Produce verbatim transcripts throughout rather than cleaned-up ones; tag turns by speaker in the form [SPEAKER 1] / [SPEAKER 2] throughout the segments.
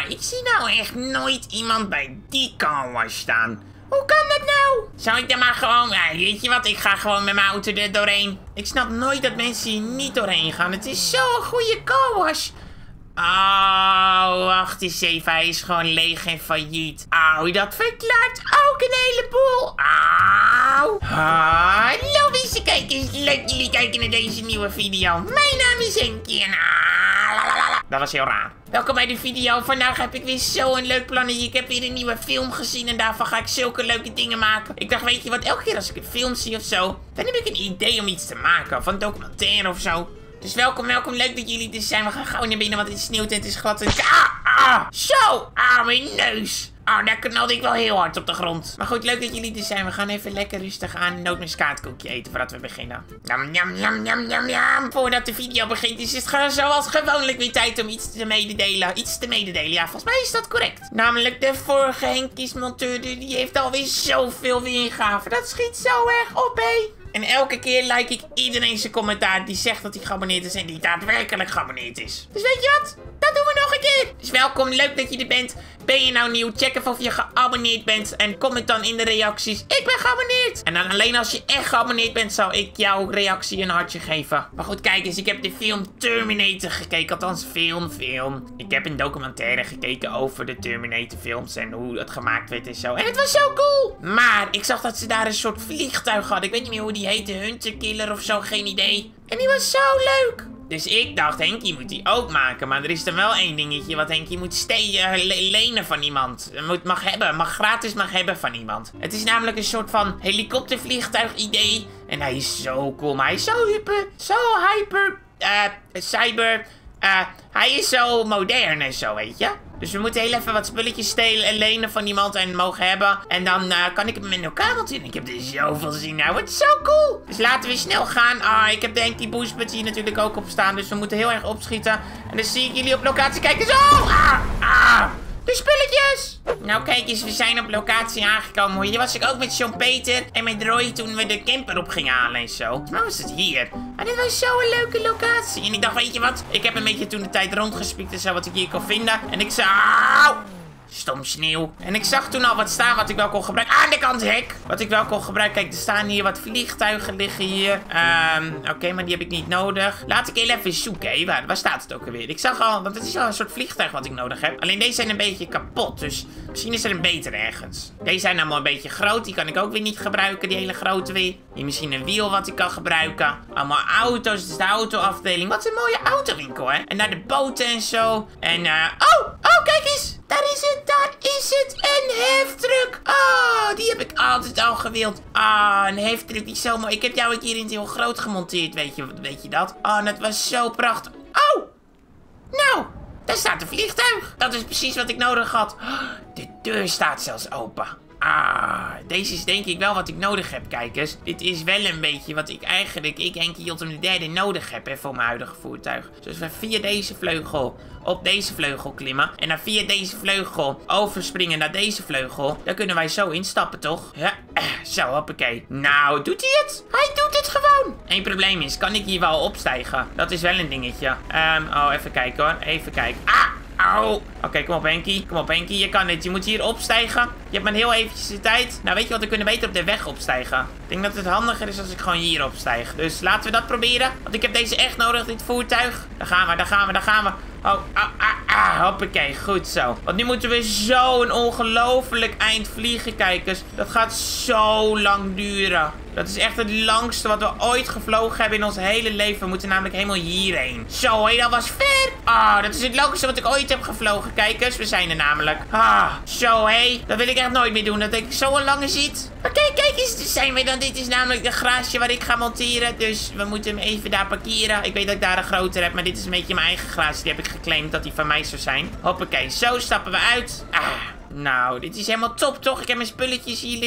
[SPEAKER 1] ik zie nou echt nooit iemand bij die carwash staan. Hoe kan dat nou? Zou ik dan maar gewoon... Ja, weet je wat, ik ga gewoon met mijn auto er doorheen. Ik snap nooit dat mensen hier niet doorheen gaan. Het is zo'n goede carwash. Oh, wacht eens even. Hij is gewoon leeg en failliet. Auw, dat verklaart ook een heleboel. Auw. Hallo beste kijkers. Leuk dat jullie kijken naar deze nieuwe video. Mijn naam is Henkie en... Dat was heel raar. Welkom bij de video. Vandaag heb ik weer zo'n leuk plannetje. Ik heb weer een nieuwe film gezien en daarvan ga ik zulke leuke dingen maken. Ik dacht, weet je wat, elke keer als ik een film zie of zo, dan heb ik een idee om iets te maken. Of een documentaire of zo. Dus welkom, welkom. Leuk dat jullie er zijn. We gaan gauw naar binnen, want het sneeuwt en het is glad. En... Ah, ah, zo! Ah, mijn neus. Ah, daar knalde ik wel heel hard op de grond. Maar goed, leuk dat jullie er zijn. We gaan even lekker rustig aan een nootmuskaatkoekje eten voordat we beginnen. Jam, jam, jam, jam, jam, jam. Voordat de video begint is het gewoon zoals gewoonlijk weer tijd om iets te mededelen. Iets te mededelen, ja, volgens mij is dat correct. Namelijk de vorige Henkies-monteur, die heeft alweer zoveel weergaven. Dat schiet zo erg op, hé. En elke keer like ik iedereen zijn commentaar die zegt dat hij geabonneerd is en die daadwerkelijk geabonneerd is. Dus weet je wat? Dat doen we nog een keer. Dus welkom, leuk dat je er bent. Ben je nou nieuw? Check even of je geabonneerd bent en comment dan in de reacties. Ik ben geabonneerd. En dan alleen als je echt geabonneerd bent, zou ik jouw reactie een hartje geven. Maar goed, kijk eens. Ik heb de film Terminator gekeken. Althans, film, film. Ik heb een documentaire gekeken over de Terminator films en hoe het gemaakt werd en zo. En het was zo cool. Maar ik zag dat ze daar een soort vliegtuig hadden. Ik weet niet meer hoe die heette. Hunter Killer of zo. Geen idee. En die was zo leuk. Dus ik dacht, Henkie moet die ook maken. Maar er is dan wel één dingetje wat Henkie moet stelen, le lenen van iemand. Moet, mag hebben, mag gratis mag hebben van iemand. Het is namelijk een soort van helikoptervliegtuig idee. En hij is zo cool, maar hij is zo hyper, zo hyper, uh, cyber. Uh, hij is zo modern en zo, weet je. Dus we moeten heel even wat spulletjes stelen en lenen van iemand en mogen hebben. En dan uh, kan ik hem in elkaar monteren. Ik heb er zoveel zin in. Nou, het is zo cool. Dus laten we snel gaan. Ah, ik heb de Henkie Boostbuds hier natuurlijk ook op staan. Dus we moeten heel erg opschieten. En dan zie ik jullie op locatie kijken. Zo! Ah! Ah! De spulletjes! Nou kijk eens, we zijn op locatie aangekomen hoor. Hier was ik ook met John Peter en met Roy toen we de camper op gingen halen en zo. Maar was het hier? En dit was zo'n leuke locatie. En ik dacht, weet je wat? Ik heb een beetje toen de tijd rondgespiekt en zo wat ik hier kon vinden. En ik zei, auw! Stom sneeuw. En ik zag toen al wat staan wat ik wel kon gebruiken. Aan de kant hek. Wat ik wel kon gebruiken. Kijk, er staan hier wat vliegtuigen liggen hier. Um, Oké, okay, maar die heb ik niet nodig. Laat ik heel even zoeken. Hé. Waar, waar staat het ook alweer? Ik zag al, want het is wel een soort vliegtuig wat ik nodig heb. Alleen deze zijn een beetje kapot. Dus misschien is er een beter ergens. Deze zijn allemaal een beetje groot. Die kan ik ook weer niet gebruiken. Die hele grote weer. Hier misschien een wiel wat ik kan gebruiken. Allemaal auto's. Dit is de autoafdeling. Wat een mooie autowinkel, hè. En naar de boten en zo. En, uh, oh, oh, kijk eens. Daar is het, daar is het, een heftruck. Oh, die heb ik altijd al gewild. Ah, oh, een heftruck, die is zo mooi. Ik heb jou een keer in het heel groot gemonteerd, weet je, weet je dat? Oh, dat was zo prachtig. Oh, nou, daar staat een vliegtuig. Dat is precies wat ik nodig had. De deur staat zelfs open. Ah, deze is denk ik wel wat ik nodig heb, kijkers. Dit is wel een beetje wat ik eigenlijk, ik Henkie Jottem de derde nodig heb hè, voor mijn huidige voertuig. Dus we via deze vleugel op deze vleugel klimmen. En dan via deze vleugel overspringen naar deze vleugel. Dan kunnen wij zo instappen, toch? Ja, zo, hoppakee. Nou, doet hij het? Hij doet het gewoon. Eén probleem is, kan ik hier wel opstijgen? Dat is wel een dingetje. Um, oh, even kijken hoor. Even kijken. Ah! Auw. Oké, okay, kom op Henkie. Kom op Henkie. Je kan dit. Je moet hier opstijgen. Je hebt maar heel eventjes de tijd. Nou, weet je wat? We kunnen beter op de weg opstijgen. Ik denk dat het handiger is als ik gewoon hier opstijg. Dus laten we dat proberen. Want ik heb deze echt nodig, dit voertuig. Daar gaan we, daar gaan we, daar gaan we. Oh, ah, ah, ah. Hoppakee. Goed zo. Want nu moeten we zo'n ongelooflijk eind vliegen, kijkers. Dat gaat zo lang duren. Dat is echt het langste wat we ooit gevlogen hebben in ons hele leven. We moeten namelijk helemaal hierheen. Zo, hé, dat was ver. Ah, dat is het langste wat ik ooit heb gevlogen, kijkers. We zijn er namelijk. Ah, zo, hé. Dat wil ik echt nooit meer doen. Dat ik zo'n lange zit. Oké, okay, kijk eens. Dus zijn we dan. Dit is namelijk de garage waar ik ga monteren. Dus we moeten hem even daar parkeren. Ik weet dat ik daar een groter heb. Maar dit is een beetje mijn eigen garage. Die heb ik geclaimd dat die van mij zou zijn. Hoppakee. Zo stappen we uit. Ah. Nou, dit is helemaal top, toch? Ik heb mijn spulletjes hier liggen.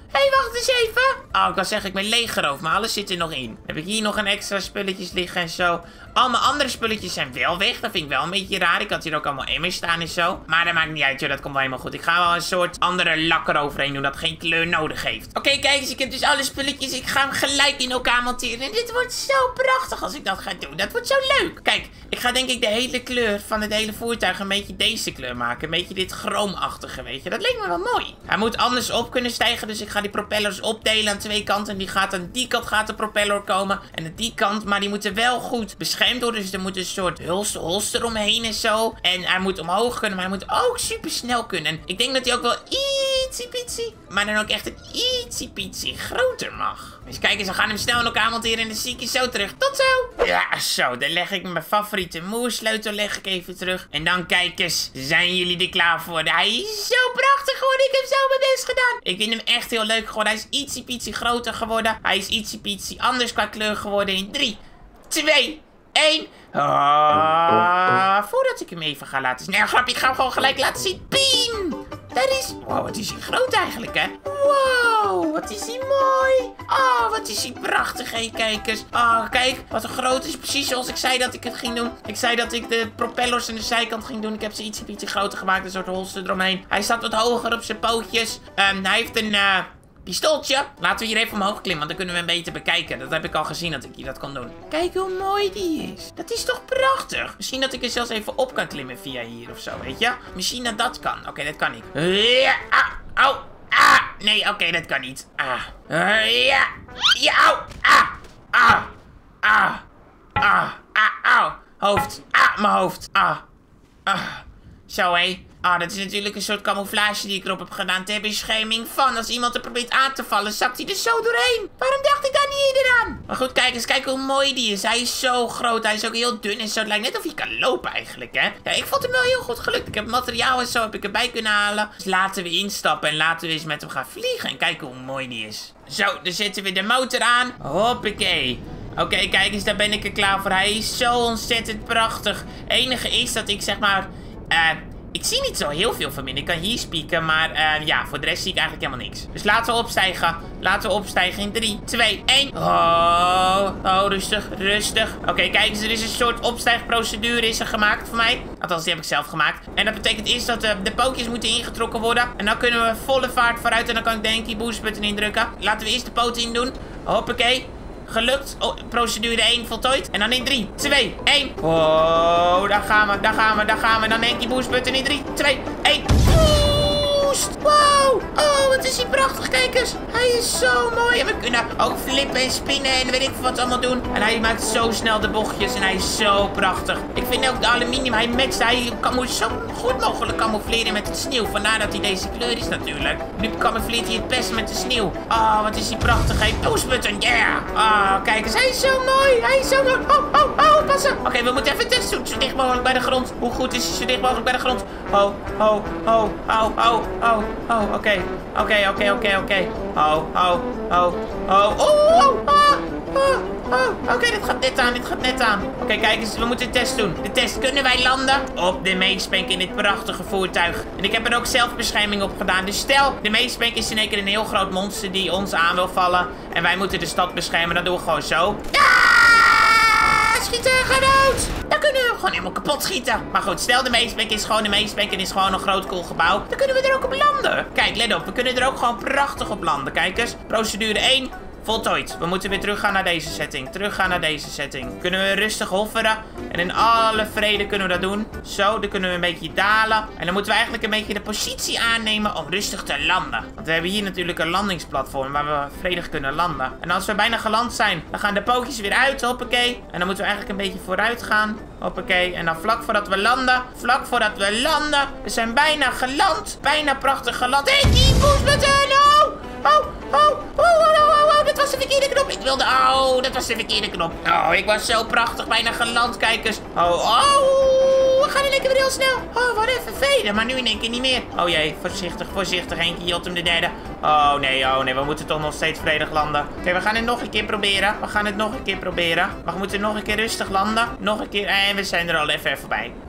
[SPEAKER 1] Hé, hey, wacht eens even. Oh, ik kan zeggen, ik ben leeggeroofd, maar alles zit er nog in. Dan heb ik hier nog een extra spulletjes liggen en zo. Al mijn andere spulletjes zijn wel weg. Dat vind ik wel een beetje raar. Ik had hier ook allemaal emmers staan en zo. Maar dat maakt niet uit, joh. Dat komt wel helemaal goed. Ik ga wel een soort andere lak eroverheen doen dat geen kleur nodig heeft. Oké, okay, kijk eens. Ik heb dus alle spulletjes. Ik ga hem gelijk in elkaar monteren. En dit wordt zo prachtig als ik dat ga doen. Dat wordt zo leuk. Kijk, ik ga denk ik de hele kleur van het hele voertuig een beetje deze kleur maken. Een beetje dit chroomachtige, weet je. Dat leek me wel mooi. Hij moet anders op kunnen stijgen. Dus ik ga die propellers opdelen aan twee kanten. En die gaat aan die kant gaat de propeller komen. En aan die kant. Maar die moeten wel goed beschermd worden. Dus er moet een soort holster, holster omheen en zo. En hij moet omhoog kunnen. Maar hij moet ook super snel kunnen. En ik denk dat hij ook wel ietsie pietsie. Maar dan ook echt een ietsie pietsie groter mag. Dus kijk eens, we gaan hem snel in elkaar monteren. En dan zie ik je zo terug. Tot zo. Ja, zo. Dan leg ik mijn favoriete moersleutel leg ik even terug. En dan kijk eens. Zijn jullie er klaar voor? Hij is zo prachtig geworden. Ik heb zo mijn best gedaan. Ik vind hem echt heel leuk geworden. Hij is ietsie pietsie groter geworden. Hij is ietsie pietsie anders qua kleur geworden. In drie, twee, één. Oh, voordat ik hem even ga laten zien. Nee, grapje, ik ga hem gewoon gelijk laten zien. Pien! Dat is... Wow, wat is hij groot eigenlijk, hè? Wow, wat is hij mooi. Oh, wat is hij prachtig, hé, kijkers. Oh, kijk, wat een groot is. Precies zoals ik zei dat ik het ging doen. Ik zei dat ik de propellers aan de zijkant ging doen. Ik heb ze ietsje ietsje groter gemaakt. Een soort holster eromheen. Hij staat wat hoger op zijn pootjes. Um, hij heeft een... Uh, pistooltje. Laten we hier even omhoog klimmen, want dan kunnen we hem beter bekijken. Dat heb ik al gezien dat ik hier dat kon doen. Kijk hoe mooi die is. Dat is toch prachtig. Misschien dat ik er zelfs even op kan klimmen via hier of zo, weet je? Misschien dat dat kan. Oké, okay, dat kan niet. Ja, ah, au, ah. Nee, oké, okay, dat kan niet. Ah. Uh, ja, ja, au, ah, ah, ah, ah, ah, au. Hoofd, ah, mijn hoofd, ah, ah. Zo, hé. Ah, dat is natuurlijk een soort camouflage die ik erop heb gedaan ter bescherming van. Als iemand er probeert aan te vallen, zakt hij er zo doorheen. Waarom dacht ik daar niet eerder aan? Maar goed, kijk eens, kijk hoe mooi die is. Hij is zo groot, hij is ook heel dun en zo. Het lijkt net of hij kan lopen eigenlijk, hè. Ja, ik vond hem wel heel goed gelukt. Ik heb materiaal en zo heb ik erbij kunnen halen. Dus laten we instappen en laten we eens met hem gaan vliegen. En kijken hoe mooi die is. Zo, dan zetten we de motor aan. Hoppakee. Oké, okay, kijk eens, daar ben ik er klaar voor. Hij is zo ontzettend prachtig. Het enige is dat ik zeg maar... Eh... Uh, Ik zie niet zo heel veel van binnen. Ik kan hier spieken, maar uh, ja, voor de rest zie ik eigenlijk helemaal niks. Dus laten we opstijgen. Laten we opstijgen in drie, twee, één. Oh, oh, rustig, rustig. Oké, okay, kijk eens, er is een soort opstijgprocedure is er gemaakt voor mij. Althans, die heb ik zelf gemaakt. En dat betekent eerst dat uh, de pootjes moeten ingetrokken worden. En dan kunnen we volle vaart vooruit en dan kan ik denk ik die boost button indrukken. Laten we eerst de poten in doen. Hoppakee. Gelukt. Oh, procedure één voltooid. En dan in drie, twee, één. Oh, daar gaan we, daar gaan we, daar gaan we. Dan denk je boost button in drie, twee, één. Boost. Wow. Oh, wat is hij prachtig, kijkers. Hij is zo mooi. En we kunnen ook flippen en spinnen en weet ik wat allemaal doen. En hij maakt zo snel de bochtjes en hij is zo prachtig. Ik vind ook de aluminium, hij matcht, hij kan zo goed mogelijk camoufleren met het sneeuw. Vandaar dat hij deze kleur is natuurlijk. Nu camoufleert hij het best met de sneeuw. Oh, wat is hij prachtig. Hij boost button, yeah. Oh, kijk eens, hij is zo mooi. Hij is zo mooi. Oh, oh, oh, passen. Oké, okay, we moeten even testen doen. Zo dicht mogelijk bij de grond. Hoe goed is hij zo dicht mogelijk bij de grond? Oh, oh, oh, oh, oh, oh, oh, oké. Oké, oké, oké, oké. Oh, oh, oh, oh, oh, oh, ah, oh, oh. Oké, okay, dit gaat net aan, dit gaat net aan. Oké, okay, kijk eens, we moeten een test doen. De test, kunnen wij landen op de Meespank in dit prachtige voertuig. En ik heb er ook zelfbescherming op gedaan. Dus stel, de Meespank is in één keer een heel groot monster die ons aan wil vallen. En wij moeten de stad beschermen, dan doen we gewoon zo. Ah, schieten, ga dood! Dan kunnen we hem gewoon helemaal kapot schieten. Maar goed, stel de Meespank is gewoon de Meespank en is gewoon een groot cool gebouw. Dan kunnen we er ook op landen. Kijk, let op, we kunnen er ook gewoon prachtig op landen. Kijk eens, procedure één. Voltooid. We moeten weer teruggaan naar deze setting. Teruggaan naar deze setting. Kunnen we rustig hofferen. En in alle vrede kunnen we dat doen. Zo, dan kunnen we een beetje dalen. En dan moeten we eigenlijk een beetje de positie aannemen om rustig te landen. Want we hebben hier natuurlijk een landingsplatform waar we vredig kunnen landen. En als we bijna geland zijn, dan gaan de pootjes weer uit. Hoppakee. En dan moeten we eigenlijk een beetje vooruit gaan. Hoppakee. En dan vlak voordat we landen. Vlak voordat we landen. We zijn bijna geland. Bijna prachtig geland. Hé, hey, die boost button. Oh, oh, oh, oh, oh, oh, oh. Dat was de verkeerde knop. Ik wilde... Oh, dat was de verkeerde knop. Oh, ik was zo prachtig bijna geland, kijkers. Oh, oh. We gaan in één keer weer heel snel. Oh, wat even veden. Maar nu in één keer niet meer. Oh jee, voorzichtig, voorzichtig. Eentje hield hem de derde. Oh nee, oh nee. We moeten toch nog steeds vredig landen. Oké, okay, we gaan het nog een keer proberen. We gaan het nog een keer proberen. Maar we moeten nog een keer rustig landen. Nog een keer. En we zijn er al even voorbij.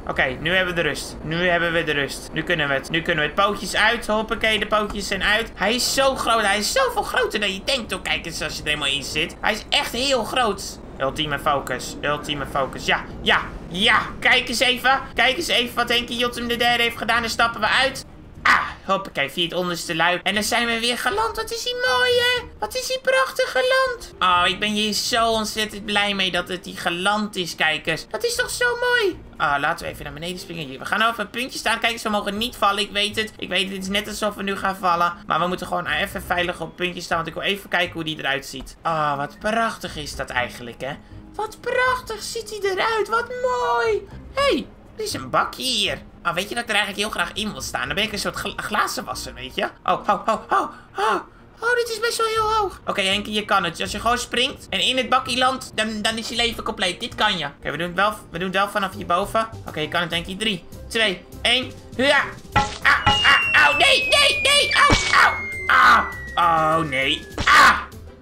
[SPEAKER 1] Oké, okay, nu hebben we de rust. Nu hebben we de rust. Nu kunnen we het. Nu kunnen we het. Pootjes uit. Hoppakee, de pootjes zijn uit. Hij is zo groot. Hij is zoveel groter dan je denkt. Oh, kijk eens als je er helemaal in zit. Hij is echt heel groot. Ultieme focus. Ultieme focus. Ja, ja, ja. Kijk eens even. Kijk eens even wat Henkie Jotem de derde heeft gedaan. Dan stappen we uit. Ah, hoppakee, via het onderste luik. En dan zijn we weer geland. Wat is hij mooi, hè? Wat is hij prachtig geland. Oh, ik ben hier zo ontzettend blij mee dat het hier geland is, kijkers. Dat is toch zo mooi. Ah, laten we even naar beneden springen hier. We gaan over een puntje staan. Kijk eens, we mogen niet vallen. Ik weet het. Ik weet het. Het is net alsof we nu gaan vallen. Maar we moeten gewoon even veilig op een puntje staan. Want ik wil even kijken hoe die eruit ziet. Ah, wat prachtig is dat eigenlijk, hè? Wat prachtig ziet hij eruit. Wat mooi. Hé, hey, er is een bakje hier. Oh, weet je dat ik er eigenlijk heel graag in wil staan? Dan ben ik een soort gla glazen wassen, weet je? Oh, oh, oh, oh, oh. Oh, dit is best wel heel hoog. Oké, okay, Henkie, je kan het. Als je gewoon springt en in het bakje landt, dan, dan is je leven compleet. Dit kan je. Oké, okay, we doen het wel, we doen het wel vanaf hierboven. Oké, okay, je kan het, Henkie. drie, twee, één. Ja. Ah, ah, au, nee, nee, nee. Au, au. Ah. Oh, nee. Ah.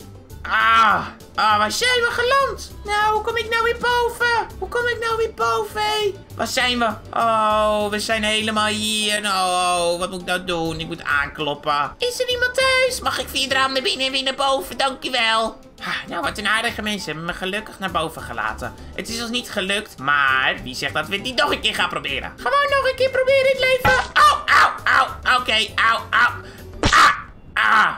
[SPEAKER 1] Ah. Ah, waar zijn we geland? Nou, hoe kom ik nou weer boven? Hoe kom ik nou weer boven, hé? Waar zijn we? Oh, we zijn helemaal hier. Oh, wat moet ik nou doen? Ik moet aankloppen. Is er iemand thuis? Mag ik via het raam naar binnen en weer naar boven? Dankjewel. Ah, nou, wat een aardige mensen hebben me gelukkig naar boven gelaten. Het is ons niet gelukt, maar wie zegt dat we het niet nog een keer gaan proberen? Gewoon nog een keer proberen in het leven. Au, au, au. Oké, okay, au, au. Ah, ah.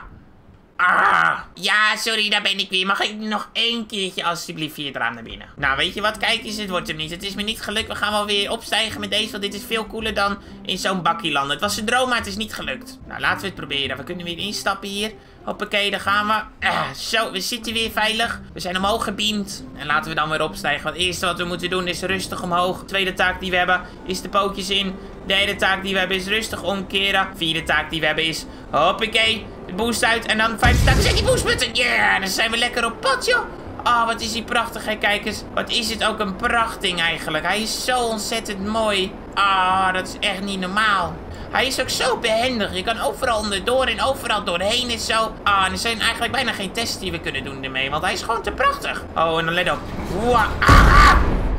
[SPEAKER 1] Ah, ja, sorry, daar ben ik weer. Mag ik nog één keertje alsjeblieft via het raam naar binnen? Nou, weet je wat? Kijk eens, het wordt hem niet. Het is me niet gelukt. We gaan wel weer opstijgen met deze, want dit is veel cooler dan in zo'n bakkie landen. Het was een droom, maar het is niet gelukt. Nou, laten we het proberen. We kunnen weer instappen hier. Hoppakee, daar gaan we. Uh, zo, we zitten weer veilig. We zijn omhoog gebeamd. En laten we dan weer opstijgen. Want het eerste wat we moeten doen is rustig omhoog. De tweede taak die we hebben is de pootjes in. De derde taak die we hebben is rustig omkeren. De vierde taak die we hebben is... Hoppakee, de boost uit. En dan vijfde taak is die boostbutton. Ja, yeah, dan zijn we lekker op pad, joh. Oh, wat is die prachtig, hè, kijkers. Wat is het ook een prachting eigenlijk. Hij is zo ontzettend mooi. Ah, oh, dat is echt niet normaal. Hij is ook zo behendig. Je kan overal onderdoor en overal doorheen en zo. Ah, en er zijn eigenlijk bijna geen tests die we kunnen doen ermee. Want hij is gewoon te prachtig. Oh, en dan let op. Wow. Ah,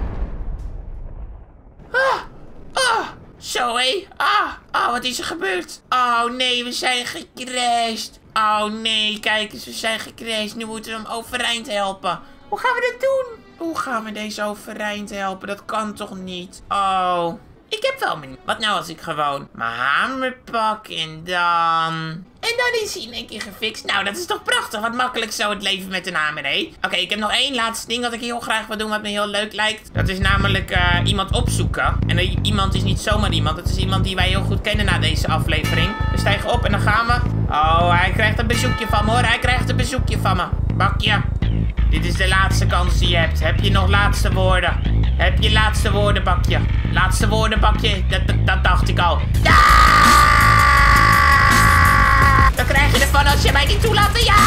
[SPEAKER 1] ah, ah. Zo, hé. Ah, ah, wat is er gebeurd? Oh, nee, we zijn gecrashed. Oh, nee, kijk eens, we zijn gecrashed. Nu moeten we hem overeind helpen. Hoe gaan we dat doen? Hoe gaan we deze overeind helpen? Dat kan toch niet? Oh... Ik heb wel mijn... Wat nou als ik gewoon mijn hamer pak en dan... En dan is hij in één keer gefixt. Nou, dat is toch prachtig. Wat makkelijk zo het leven met een hamer, hé. Oké, okay, ik heb nog één laatste ding wat ik heel graag wil doen, wat me heel leuk lijkt. Dat is namelijk uh, iemand opzoeken. En uh, iemand is niet zomaar iemand. Het is iemand die wij heel goed kennen na deze aflevering. We stijgen op en dan gaan we. Oh, hij krijgt een bezoekje van me, hoor. Hij krijgt een bezoekje van me. Bakje. Dit is de laatste kans die je hebt. Heb je nog laatste woorden? Heb je laatste woorden, bakje? Laatste woorden, bakje? Dat, dat, dat dacht ik al. Ja! Dan krijg je ervan als je mij niet toelaat. Ja!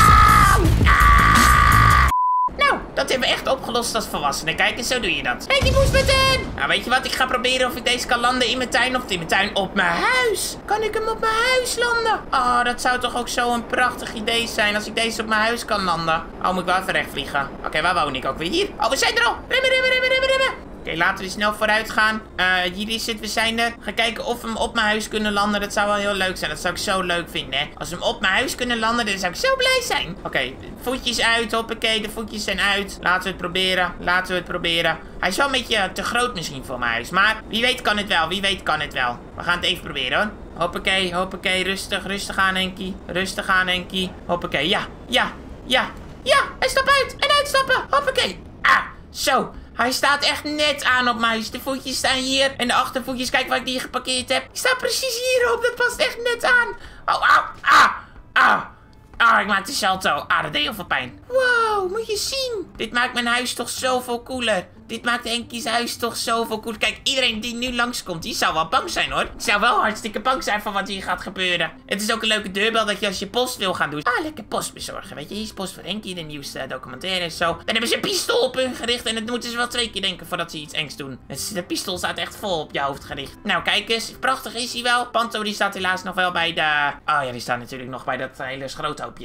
[SPEAKER 1] Ah! Nou, dat hebben we echt opgelost als volwassenen. Kijk eens, zo doe je dat. Hé, hey, die boostbutton! Nou, weet je wat? Ik ga proberen of ik deze kan landen in mijn tuin of in mijn tuin op mijn huis. Kan ik hem op mijn huis landen? Oh, dat zou toch ook zo'n prachtig idee zijn als ik deze op mijn huis kan landen. Oh, moet ik wel even recht vliegen. Oké, okay, waar woon ik ook weer? Hier. Oh, we zijn er al. Remmen, remmen, remmen, remmen, remmen. Oké, okay, laten we snel vooruit gaan. Uh, hier is het, we zijn er. Ga kijken of we hem op mijn huis kunnen landen. Dat zou wel heel leuk zijn. Dat zou ik zo leuk vinden, hè. Als we hem op mijn huis kunnen landen, dan zou ik zo blij zijn. Oké, okay, voetjes uit, hoppakee. De voetjes zijn uit. Laten we het proberen. Laten we het proberen. Hij is wel een beetje te groot misschien voor mijn huis. Maar wie weet kan het wel. Wie weet kan het wel. We gaan het even proberen, hoor. Hoppakee, hoppakee. Rustig, rustig aan, Henkie. Rustig aan, Henkie. Hoppakee, ja, ja, ja. Ja, en stap uit. En uitstappen. Hoppakee. Ah, zo. Hij staat echt net aan op mijn huis. De voetjes staan hier. En de achtervoetjes, kijk waar ik die geparkeerd heb. Ik sta precies hierop. Dat past echt net aan. Oh, au, ah, ah. Ah, ik maak de salto. Ah, dat deed heel veel pijn. Wow, moet je zien. Dit maakt mijn huis toch zoveel cooler. Dit maakt Henkie's huis toch zoveel cooler. Kijk, iedereen die nu langskomt, die zou wel bang zijn, hoor. Die zou wel hartstikke bang zijn van wat hier gaat gebeuren. Het is ook een leuke deurbel dat je als je post wil gaan doen. Ah, lekker post bezorgen. Weet je, hier is post voor Henkie, de nieuwste documentaire en zo. Dan hebben ze een pistool op hun gericht. En dat moeten ze wel twee keer denken voordat ze iets engs doen. Dus de pistool staat echt vol op je hoofd gericht. Nou, kijk eens. Prachtig is hij wel. Panto, die staat helaas nog wel bij de... Oh ja, die staat natuurlijk nog bij dat hele schroothoopje daar.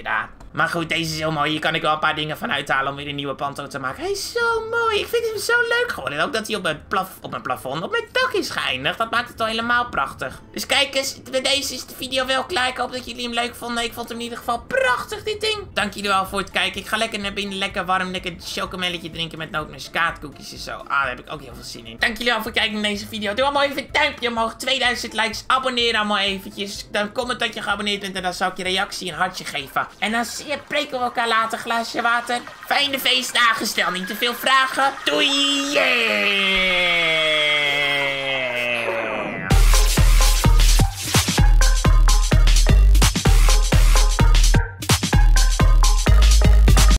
[SPEAKER 1] Maar goed, deze is heel mooi. Hier kan ik wel een paar dingen van uithalen om weer een nieuwe panto te maken. Hij is zo mooi. Ik vind hem zo leuk geworden. En ook dat hij op mijn, plaf op mijn plafond, op mijn dak is geëindigd. Dat maakt het al helemaal prachtig. Dus kijk eens, bij deze is de video wel klaar. Ik hoop dat jullie hem leuk vonden. Ik vond hem in ieder geval prachtig, dit ding. Dank jullie wel voor het kijken. Ik ga lekker naar binnen, lekker warm, lekker chocomelletje drinken met nootmuskaatkoekjes en zo. Ah, daar heb ik ook heel veel zin in. Dank jullie wel voor het kijken naar deze video. Doe allemaal even een duimpje omhoog. tweeduizend likes. Abonneer allemaal eventjes. Dan comment dat je geabonneerd bent en dan zal ik je reactie een hartje geven. En dan spreken we elkaar later. Glaasje water. Fijne feestdagen. Stel niet te veel vragen. Doei! Yeah!